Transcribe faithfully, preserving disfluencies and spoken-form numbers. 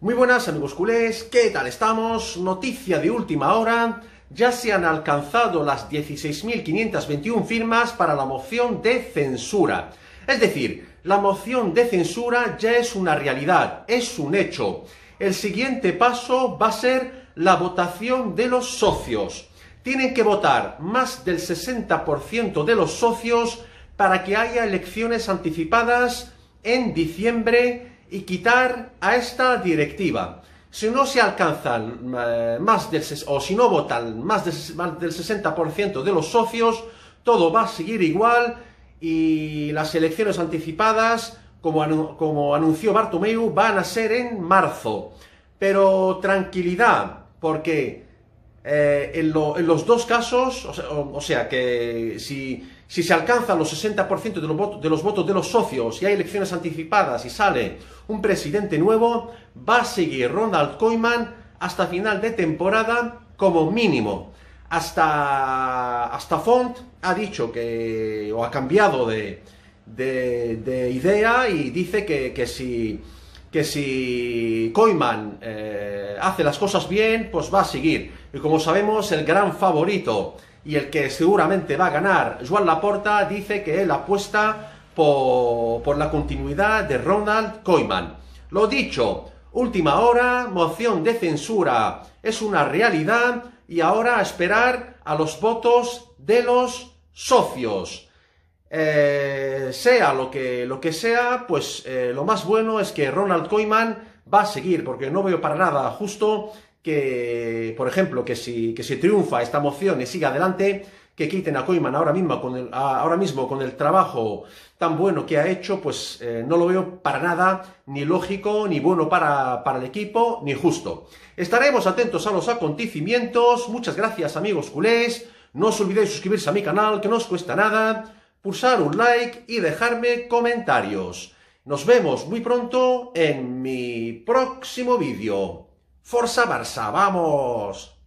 Muy buenas amigos culés, ¿qué tal estamos? Noticia de última hora, ya se han alcanzado las dieciséis mil quinientas veintiuna firmas para la moción de censura. Es decir, la moción de censura ya es una realidad, es un hecho. El siguiente paso va a ser la votación de los socios. Tienen que votar más del sesenta por ciento de los socios para que haya elecciones anticipadas en diciembre y quitar a esta directiva. Si no se alcanzan eh, más del o si no votan más, de, más del sesenta por ciento de los socios, todo va a seguir igual y las elecciones anticipadas, como, anu como anunció Bartomeu, van a ser en marzo. Pero tranquilidad, porque eh, en, lo, en los dos casos, o sea, o, o sea que si, si se alcanzan los sesenta por ciento de los, votos, de los votos de los socios y hay elecciones anticipadas y sale un presidente nuevo, va a seguir Ronald Koeman hasta final de temporada como mínimo. Hasta, hasta Font ha dicho que, o ha cambiado de, de, de idea y dice que, que si... que si Koeman eh, hace las cosas bien, pues va a seguir. Y como sabemos, el gran favorito y el que seguramente va a ganar, Joan Laporta, dice que él apuesta por, por la continuidad de Ronald Koeman. Lo dicho, última hora, moción de censura es una realidad y ahora a esperar a los votos de los socios. Eh, sea lo que, lo que sea, pues eh, lo más bueno es que Ronald Koeman va a seguir, porque no veo para nada justo que, por ejemplo, que si, que si triunfa esta moción y sigue adelante, que quiten a Koeman ahora mismo con el, a, ahora mismo con el trabajo tan bueno que ha hecho, pues eh, no lo veo para nada ni lógico, ni bueno para, para el equipo, ni justo. Estaremos atentos a los acontecimientos. Muchas gracias amigos culés, no os olvidéis suscribirse a mi canal, que no os cuesta nada, pulsar un like y dejarme comentarios. Nos vemos muy pronto en mi próximo vídeo. ¡Forza Barça! ¡Vamos!